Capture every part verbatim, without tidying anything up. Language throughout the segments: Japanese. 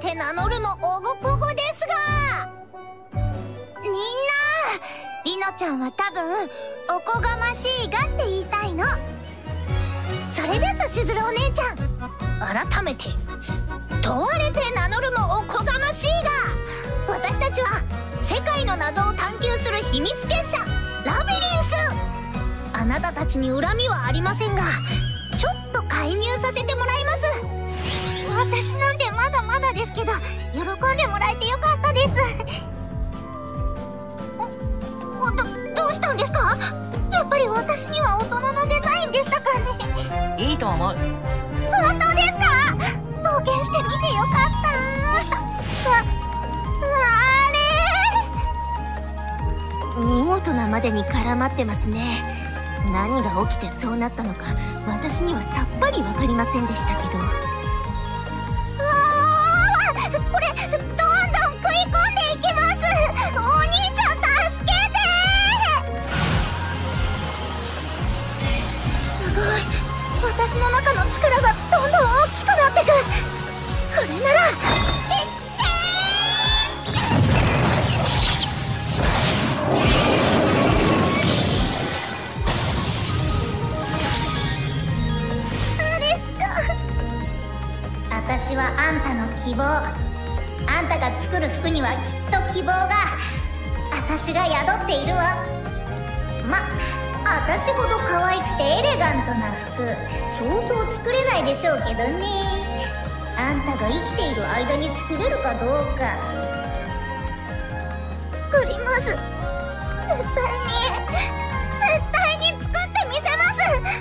て名乗るもおごポゴですが、みんなりのちゃんは多分おこがましいがって言いたいの。それですしずるお姉ちゃん、改めて問われて名乗るもおこがましいが、私たちは世界の謎を探求する秘密結社ラビリンス。あなたたちに恨みはありませんが、ちょっと介入させてもらいます。私なんてまだまだですけど、喜んでもらえてよかったです。おどどうしたんですか？やっぱり私には大人のデザインでしたかね。 いいと思う。 本当ですか？冒険してみてよかった。あ、あれ、見事なまでに絡まってますね。何が起きてそうなったのか私にはさっぱり分かりませんでしたけど。あー、これどんどん食い込んでいきます。お兄ちゃん助けて。すごい、私の中の力がどんどん大きくなってく。これならいっけー。アリスちゃん、私はあんたの希望。あんたが作る服にはきっと希望が、私が宿っているわ。ま、私ほど可愛くてエレガントな服そうそう作れないでしょうけどね。あんたが生きている間に作れるかどうか。作ります。絶対に絶対に作ってみせます。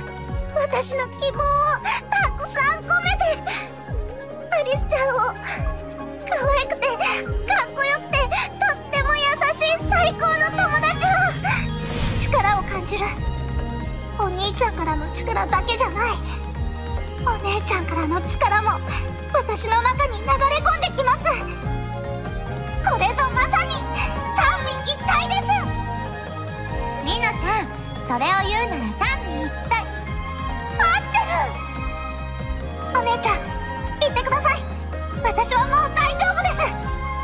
私の希望をたくさん込めて、アリスちゃんを可愛くてかっこよくてとっても優しい最高の友達を。力を感じる。お兄ちゃんからの力だけじゃない、お姉ちゃんからの力も私の中に流れ込んできます。これぞまさに三位一体です。りのちゃん、それを言うなら三位一体。合ってる。お姉ちゃん言ってください。私はもう大丈夫です。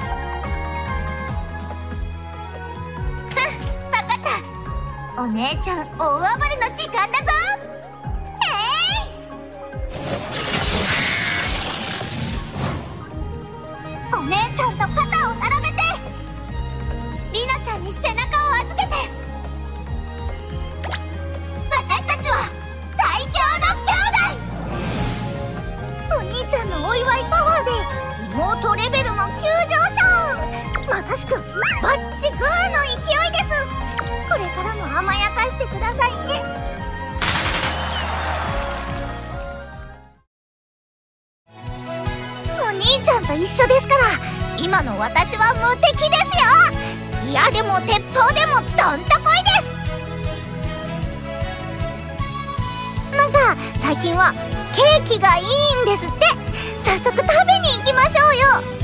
うん、分かった。お姉ちゃん大暴れの時間だぞ。へい。お姉ちゃんと肩を並べて、りのちゃんに背中を預けて、私たちは最強の兄弟。お兄ちゃんのお祝いパワーで妹レベルも急上昇。まさしくバッチグーの勢いです。これからも甘やかしてくださいね。お兄ちゃんと一緒ですから、今の私は無敵ですよ。矢でも鉄砲でもどんとこいです。なんか最近はケーキがいいんですって。早速食べに行きましょうよ。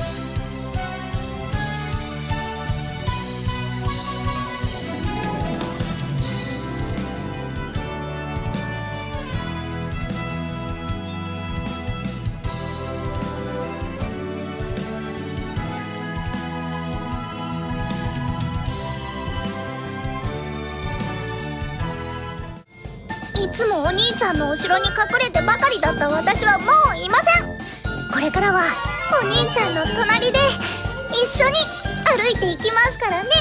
いつもお兄ちゃんの後ろに隠れてばかりだった私はもういません。これからはお兄ちゃんの隣で一緒に歩いていきますからね。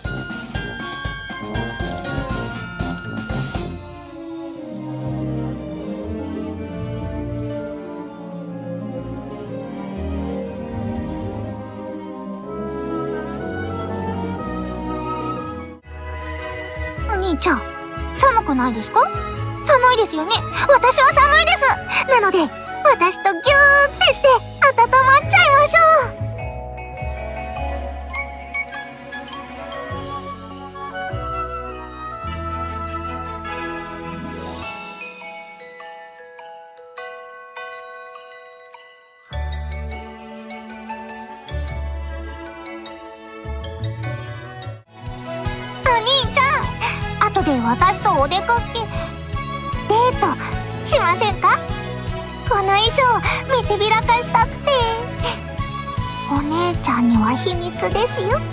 お兄ちゃん、寒くないですか？寒いですよね。私は寒いです。なので私とギューってして温まっちゃいましょう。お兄ちゃん、後で私とお出かけデートしませんか？この衣装見せびらかしたくて。 お姉ちゃんには秘密ですよ。